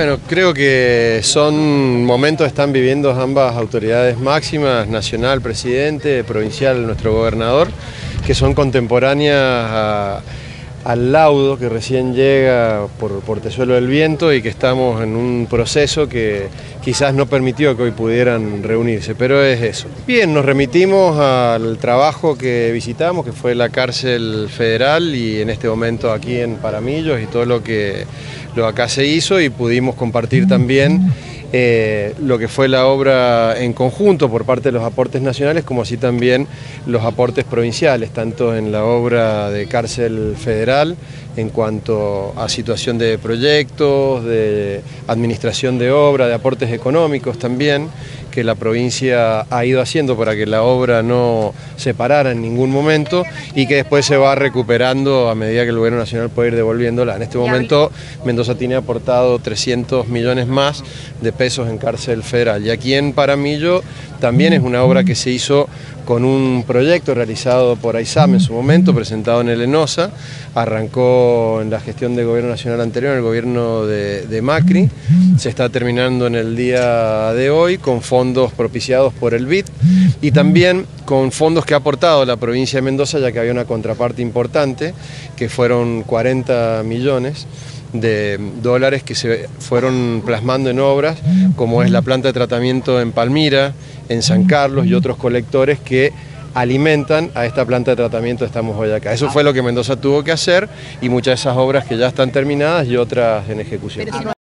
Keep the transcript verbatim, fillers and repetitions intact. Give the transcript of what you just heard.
Bueno, creo que son momentos que están viviendo ambas autoridades máximas, nacional, presidente, provincial, nuestro gobernador, que son contemporáneas a, al laudo que recién llega por, por Tezuelo del Viento y que estamos en un proceso que quizás no permitió que hoy pudieran reunirse, pero es eso. Bien, nos remitimos al trabajo que visitamos, que fue la cárcel federal y en este momento aquí en Paramillos y todo lo que lo acá se hizo, y pudimos compartir también Eh, lo que fue la obra en conjunto por parte de los aportes nacionales, como así también los aportes provinciales, tanto en la obra de cárcel federal en cuanto a situación de proyectos, de administración de obra, de aportes económicos también, que la provincia ha ido haciendo para que la obra no se parara en ningún momento y que después se va recuperando a medida que el gobierno nacional puede ir devolviéndola. En este momento Mendoza tiene aportado trescientos millones más de pesos en cárcel federal, y aquí en Paramillo también es una obra que se hizo con un proyecto realizado por AISAM en su momento, presentado en el ENOSA, arrancó en la gestión del gobierno nacional anterior, en el gobierno de, de Macri, se está terminando en el día de hoy con fondos propiciados por el B I D y también con fondos que ha aportado la provincia de Mendoza, ya que había una contraparte importante, que fueron cuarenta millones de dólares que se fueron plasmando en obras, como es la planta de tratamiento en Palmira, en San Carlos y otros colectores que alimentan a esta planta de tratamiento que estamos hoy acá. Eso fue lo que Mendoza tuvo que hacer, y muchas de esas obras que ya están terminadas y otras en ejecución.